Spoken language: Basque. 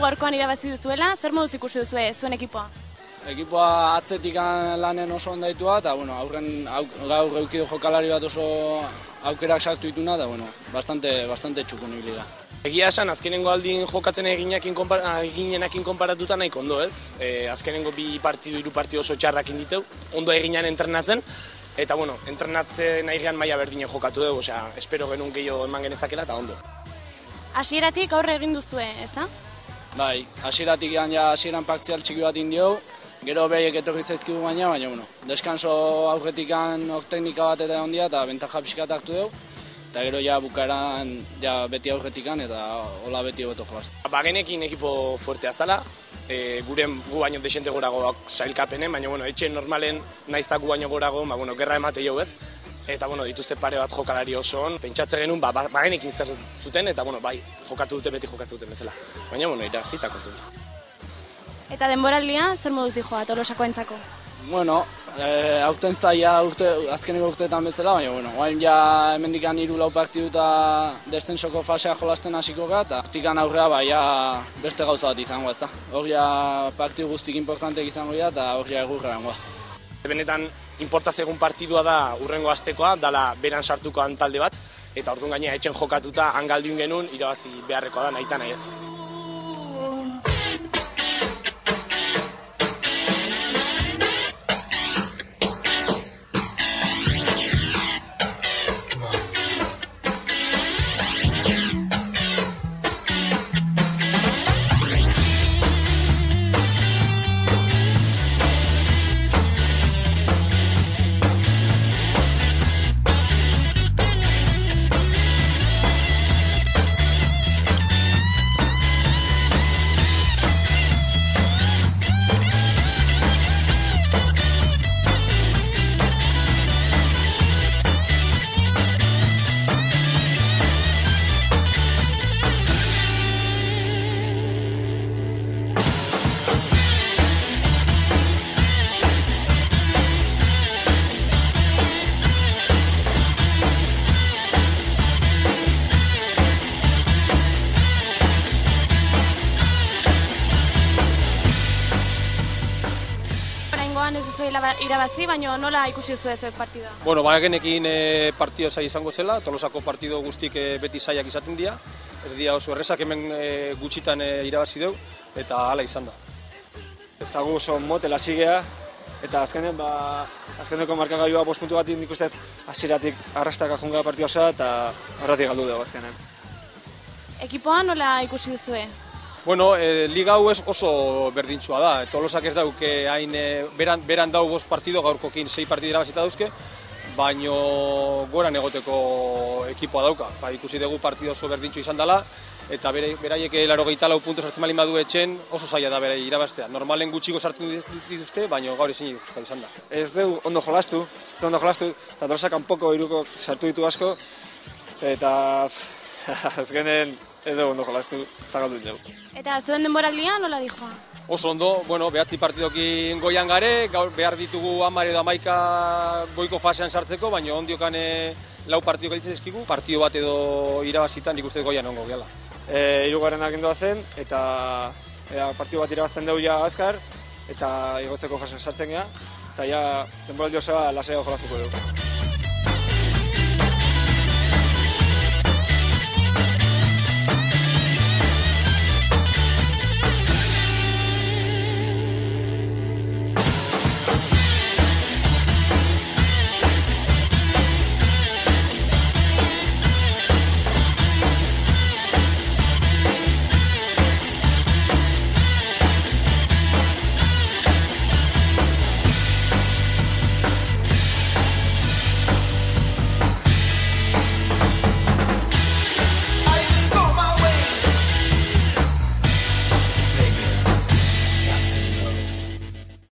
gaurkoan irabazi duzuela, zer moduz ikusi duzue zuen ekipoa? Ekipoa atzetik lanen oso ondaitua, eta gaur eukidu jokalari bat oso aukerak sartu dituna, eta bastante txukun ibili da. Egia esan, azkenengo aldin jokatzen eginenakin konparatuta nahiko ondo, ez? Azkenengo 2 partidu, 3 partidu oso txarrakin ditu, ondo eginean entrenatzen, eta entrenatzen ahirean maila berdine jokatu dugu, espero genuen gehiago eman genezakela, eta ondo. Hasieratik aurre egin duzue, ez da? Bai, hasieratik hasieran partzial txiki bat indio, gero behiek etorri zaizkigu baina, deskanso aurretikan teknika bat eta ondia, eta bentaja pixkat hartu dugu. Eta gero bukaeran beti aurretikan eta hola beti hobeto jolazten. Genekin ekipo fuertea zala, gu baino desente gorago sailkapenen, baina etxe normalen naiztak gu baino gorago, gerra emate jau ez. Eta dituzte pare bat jokalari oso on, pentsatze genuen genekin zer zuten, eta beti jokatu duten bezala. Baina irabazita kontentu. Eta denboraldia zer moduz dijoa Tolosakoentzako? Aurten zaila azkeneko urteetan bezala, baina orain hemendik 3-4 partidu eta descensoko fasea jolasten hasiko gara, eta hortikan aurrea beste gauza bat izango ez da. Hor partidu guztik importanteak izango dira, eta hor egurra gangoa. Benetan, inportaz egun partidua da urrengo astekoa, dala beran sartuko talde bat, eta orduan gainera etxen jokatuta hangaldiun genuen irabazi beharrekoa da nahita nahi ez. Ez duzu irabazi, baina nola ikusi duzu zuek partida? Genekin partido zaila izango zela, Tolosako partido guztik beti zailak izaten dira, ez dira oso errezak, hemen gutxitan irabazi dugu, eta hala izan da. Eta gu oso motela zigea, eta azkeneko markagailua 5 puntu bat nik uste hasieratik arrastaka junga partida osoa, eta horretik galdu dugu azkenean. Ekipoa nola ikusi duzue? Liga hau oso berdintxua da. Tolosak ez dauke hain beran dau 5 partido, gaurkokin 6 partido irabazita dauzke, baino goran egoteko ekipoa dauka. Ikusi dugu partido oso berdintxu izan dela, eta beraiek 84 puntu sartzen baldin badu etxen oso zaila da berai irabaztea. Normalen gutxiko sartzen dituzte, baino gaur ezin izan da. Ez dugu ondo jolastu, eta Tolosak kanpoko 3 sartu ditu asko, eta azkenen ez dugu ondo jolastu, eta galdu dugu. Eta zuen denboraldia nola dijoa? Oso ondo, 9 partidokin goian gare, behar ditugu 10 edo 11 goiko fasean sartzeko, baina ondiokan 4 partido galitzen ezkigu, partido bat edo irabazitan nik uste goian ongo gehala. 3. agendoa zen, eta partido bat irabazten dugu azkar, eta igotzeko fasean sartzen geha, eta denboraldi osoa lasaiago jolastuko dugu.